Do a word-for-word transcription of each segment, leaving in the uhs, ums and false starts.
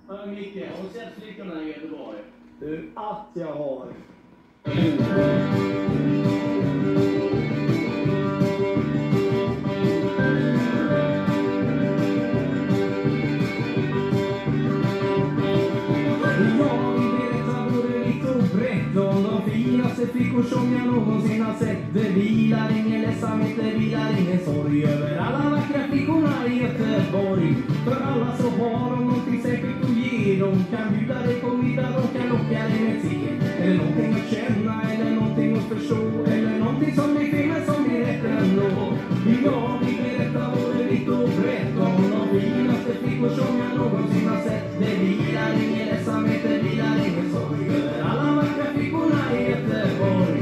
Hör Micke, har du sett Flickorna i Göteborg? Du, att jag har. Flickor som jag någonsin har sett. Det vilar ingen ledsamhet, det vilar ingen sorg över alla vackra flickorna i Göteborg. För alla så har de någonting särskilt att ge. De kan bjuda dig på middag, de kan locka dig med te. Eller någonting att känna, eller någonting att förstå. Eller någonting som blir fel men som blir rätt ändå. Jag vill berätta både vitt och brett om de finaste flickor som jag någonsin har sett. Det vilar ingen ledsamhet, det vilar ingen sorg över alla vackra flickorna i Göteborg.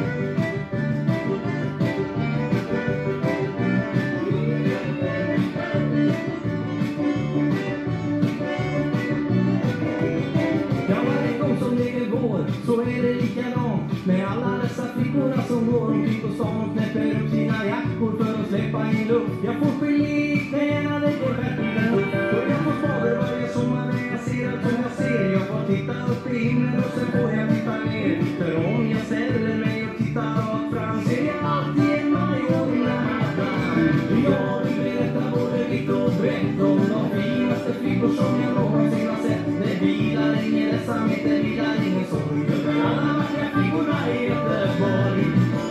Så är det likadant med alla dessa flickorna som går omkring på stan och knäpper upp sina jackor för att släppa in luft. Jag får gelé i knäna, det går verkligen upp. Och jag får spader varje sommar när jag ser allt som jag ser. Jag får titta upp i himlen och sen får jag titta ner. För om jag ställer mig och tittar rakt fram ser jag alltid en majorna. Jag vill berätta både vitt och brett om de finaste flickor som jag någonsin har sett. Det vilar ingen ledsamhet, det vilar ingen sorg över alla vackra flickorna i Göteborg.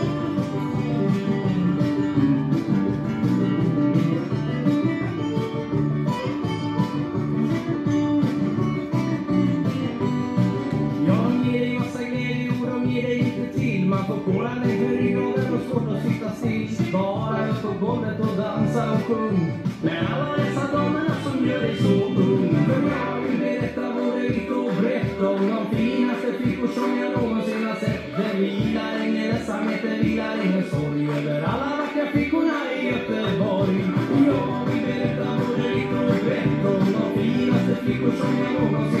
Jag ger dig massa glädje och de ger dig inte till. Man får kolla dig för ryggraden och svårt att sitta still. Bara upp på golvet och dansa och sjung med alla dessa damerna som gör dig så ung. För jag vill berätta både vitt och brett om de finaste flickor som jag någonsin har sett. Det vilar ingen ledsamhet, det vilar ingen sorg över alla vackra flickorna i Göteborg. Jag vill berätta både vitt och brett om de finaste flickor som jag någonsin